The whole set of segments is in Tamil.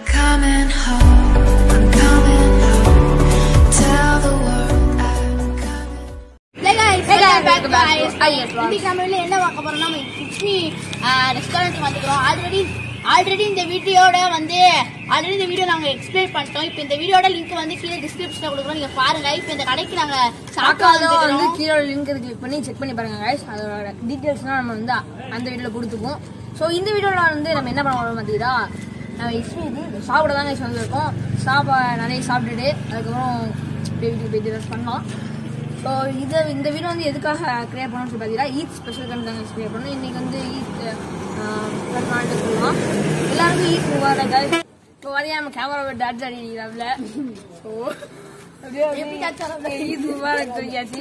coming home, I'm coming home. Tell the world I'm coming. Hey guys, welcome back guys. இன்னைக்கு நம்ம என்ன பார்க்க போறோம்னா கிச்மி ரெஸ்டாரன்ட் வந்துக்கிறோம். ஆல்ரெடி இந்த வீடியோட வந்து இந்த வீடியோ நாங்க எக்ஸ்பிளைன் பண்ணிட்டோம். இப்போ இந்த வீடியோட லிங்க் வந்து கீழே டிஸ்கிரிப்ஷன்ல கொடுக்குறோம், நீங்க பாருங்க. இப்போ இந்த கடைக்கு நாங்க சாக்காதோ வந்து கீழே லிங்க் கிளிக் பண்ணி செக் பண்ணி பாருங்க गाइस. அதோட டீடைல்ஸ்லாம் நம்ம வந்து அந்த வீடியோல கொடுத்துப்போம். ஸோ இந்த வீடியோல வந்து நம்ம என்ன பண்ண போறோம் பார்த்தீங்கன்னா, நம்ம எக்ஸ்பீரியன்ஸ் சாப்பிட தான் गाइस வந்திருக்கோம். நிறைய சாப்பிட்டுட்டு அதுக்கப்புறம் வீட்டுக்கு போயிட்டு ரெஸ்ட் பண்ணலாம். ஸோ இந்த வீடியோ வந்து எதுக்காக கிரியேட் பண்ணணும்னு சொல்லி பார்த்தீங்கன்னா, ஈத் ஸ்பெஷல் கண்டென்ட் கிரியேட் பண்ணணும். இன்றைக்கி வந்து ஈத் நாட்டு சொல்லலாம். எல்லாருக்கும் ஈத் முபாரக் गाइस. இப்போ வரையா நம்ம கேமரா டான்ஸ் ஆடிக்கிறாப்ல. ஸோ அப்படியே ஈத் முபாரக் சொல்லியாச்சு.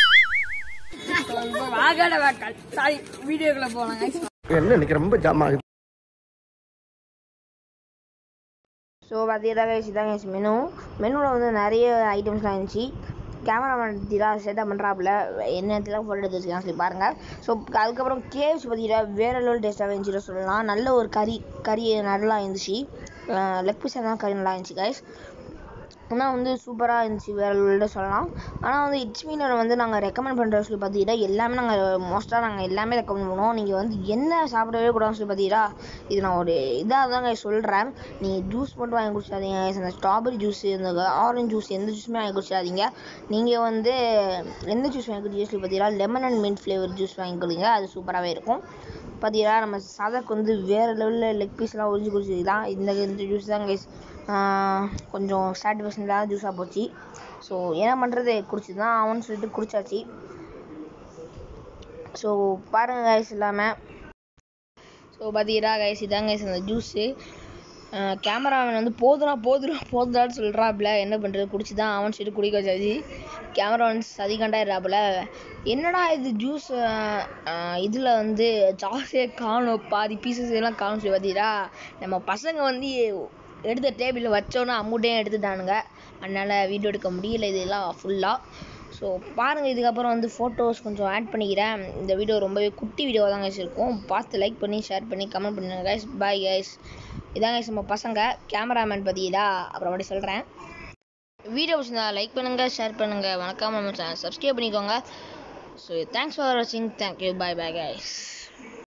வாகாட வாக்கால் சாரி வீடியோக்குள்ள போகலாம் गाइस. என்ன இன்னைக்கு ரொம்ப ஜாம் ஆகுது. ஸோ பார்த்தீங்கன்னா गाइस இதான் गाइस மெனுவில் வந்து நிறைய ஐட்டம்ஸ்லாம் இருந்துச்சு. கேமராமேன் தான் செட்டப் பண்ணுறாப்புல என்னத்துலாம் ஃபோட்டோ எடுத்து வச்சுக்கலாம் சொல்லி பாருங்கள். ஸோ அதுக்கப்புறம் கேஎஃப்சி பார்த்தீங்கன்னா வேறு லெவல் டேஸ்ட்டாக இருந்துச்சு சொல்லலாம். நல்ல ஒரு கறி நல்லா இருந்துச்சு. லெக் பீஸ் எல்லாம் கறி நல்லா இருந்துச்சு गाइस. ஆனால் வந்து சூப்பராக இருந்துச்சு, வேறு லெவலில் சொல்லலாம். ஆனால் வந்து இட்ஸ்மீனில் வந்து நாங்கள் ரெக்கமெண்ட் பண்ணுற சொல்லி பார்த்தீங்கன்னா எல்லாமே நாங்கள் எல்லாமே ரெக்கமெண்ட் பண்ணுவோம். நீங்கள் வந்து என்ன சாப்பிடவே கூடாதுன்னு சொல்லி பார்த்தீங்கன்னா, இது நான் ஒரு இதாக தாங்க சொல்கிறேன். நீங்கள் ஜூஸ் மட்டும் வாங்கி குடிச்சாதீங்க. அந்த ஸ்ட்ராபெரி ஜூஸ், இந்த ஆரஞ்சு ஜூஸ் எந்த ஜூஸுமே வாங்கி குடிச்சாதீங்க. நீங்கள் வந்து எந்த ஜூஸ் வாங்கி குடிச்சு சொல்லி பார்த்தீங்கன்னா lemon and mint flavour juice வாங்கி கொடுங்க, அது சூப்பராகவே இருக்கும். பார்த்தீங்கன்னா நம்ம சாதாக்கு வந்து வேறு லெவலில் லெக் பீஸ்லாம் உறிஞ்சி குடிச்சிக்கலாம். இந்த ஜூஸ் தான் கைஸ் கொஞ்சம் சாட்டிஸ்ஃபேக்ஷனாக ஜூஸாக போச்சு. ஸோ என்ன பண்ணுறது, குடிச்சு தான் ஆகும்னு சொல்லிட்டு குடிச்சாச்சு. ஸோ பாருங்கள் கைஸ் இல்லாமல். ஸோ பார்த்தீங்கன்னா கைஸ் இதாங்க கைஸ் அந்த ஜூஸு. கேமராமேன் வந்து போதுடான்னு சொல்கிறாப்புல. என்ன பண்ணுறது, குடிச்சு தான் அவன் சொல்லிட்டு குடிக்க வச்சாச்சு. கேமராமேன் சதிகண்டாயிடுறாப்புல. என்னடா இது ஜூஸ் இதில் வந்து ஜாஸ்தியாக காணும், பாதி பீசஸ் எல்லாம் காணும் சொல்லி பார்த்தீங்கன்னா, நம்ம பசங்க வந்து எடுத்த டேபிளில் வச்சோன்னா அம்மூட்டையும் எடுத்துட்டானுங்க. அதனால் வீடியோ எடுக்க முடியல இதெல்லாம் ஃபுல்லாக. ஸோ பாருங்கள், இதுக்கப்புறம் வந்து ஃபோட்டோஸ் கொஞ்சம் ஆட் பண்ணிக்கிறேன். இந்த வீடியோ ரொம்பவே குட்டி வீடியோவாக தான் கைஸ் இருக்கும். பார்த்து லைக் பண்ணி ஷேர் பண்ணி கமெண்ட் பண்ணுங்க கைஸ். Bye guys. இதான் கைஸ் நம்ம பசங்க. கேமராமேன் பார்த்தீங்களா, அப்புறம் அப்படி சொல்கிறேன். வீடியோ பிடிச்சிருந்தா லைக் பண்ணுங்கள், ஷேர் பண்ணுங்கள், வணக்கம் நம்ம சேனல் சப்ஸ்கிரைப் பண்ணிக்கோங்க. ஸோ தேங்க்ஸ் ஃபார் வாட்சிங். தேங்க்யூ. Bye bye guys.